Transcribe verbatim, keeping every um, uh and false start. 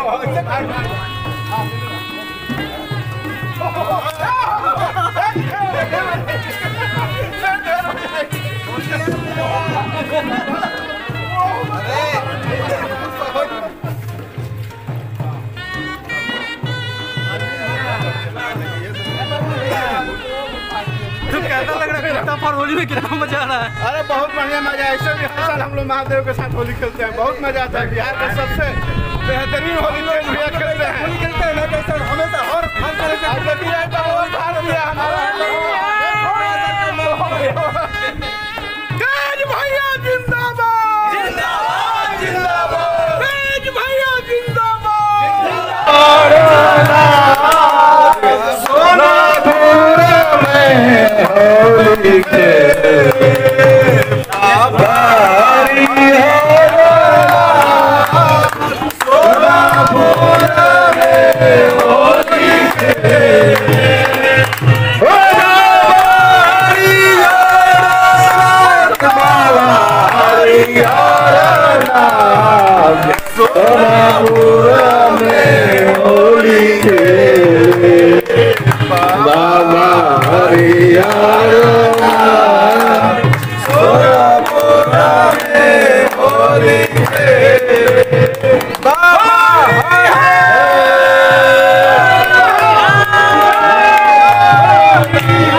कैसा लग रहा है? कितना फॉर होली में कितना मजा आ रहा है? अरे बहुत बढ़िया मजा है। ऐसे भी हर साल हम लोग महादेव के साथ होली खेलते हैं, बहुत मजा आता है। बिहार का सबसे बेहतरीन होली खेल भैया खेलते हैं। होली खेलते हैं ना कैसे हमेशा हर हर तरह से तेज भैया जिंदाबाद जिंदाबाद जिंदाबाद तेज भैया जिंदाबाद सोनापुर में होली के आभारी सोनापुर में होली के सोनापुर में होली खेले बाबा हरियार सोनापुर में होली खेले बाबा हरियार